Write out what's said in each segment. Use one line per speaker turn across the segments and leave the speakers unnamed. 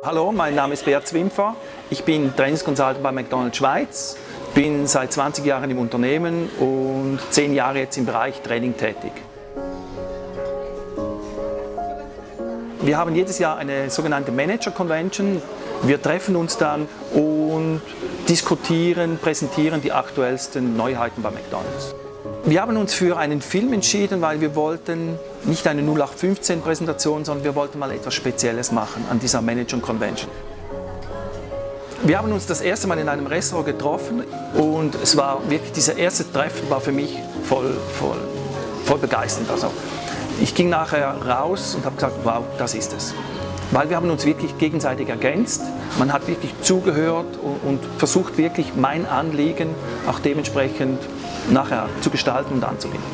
Hallo, mein Name ist Beat Zwimpfer. Ich bin Trainingsconsultant bei McDonald's Schweiz, bin seit 20 Jahren im Unternehmen und 10 Jahre jetzt im Bereich Training tätig. Wir haben jedes Jahr eine sogenannte Manager Convention. Wir treffen uns dann und diskutieren, präsentieren die aktuellsten Neuheiten bei McDonald's. Wir haben uns für einen Film entschieden, weil wir wollten nicht eine 0815-Präsentation, sondern wir wollten mal etwas Spezielles machen an dieser Manager Convention. Wir haben uns das erste Mal in einem Restaurant getroffen und es war wirklich, dieser erste Treffen war für mich voll begeisternd. Also ich ging nachher raus und habe gesagt, wow, das ist es. Weil wir haben uns wirklich gegenseitig ergänzt. Man hat wirklich zugehört und versucht wirklich mein Anliegen auch dementsprechend nachher zu gestalten und anzubieten.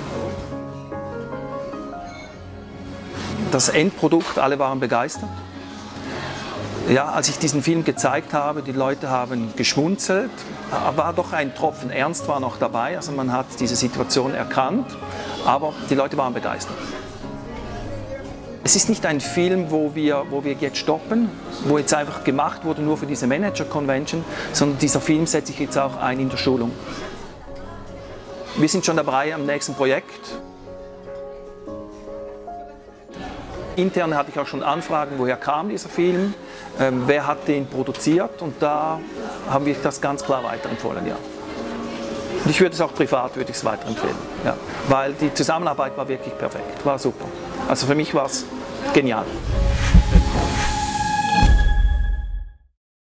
Das Endprodukt, alle waren begeistert. Ja, als ich diesen Film gezeigt habe, die Leute haben geschmunzelt, war doch ein Tropfen Ernst war noch dabei, also man hat diese Situation erkannt, aber die Leute waren begeistert. Es ist nicht ein Film, wo wir jetzt stoppen, wo jetzt einfach gemacht wurde nur für diese Manager Convention, sondern dieser Film setzt sich jetzt auch ein in der Schulung. Wir sind schon dabei am nächsten Projekt. Intern hatte ich auch schon Anfragen, woher kam dieser Film, wer hat den produziert, und da haben wir das ganz klar weiterempfohlen, ja. Und ich würde es auch privat weiterempfehlen, ja, weil die Zusammenarbeit war wirklich perfekt, war super. Also für mich war es genial.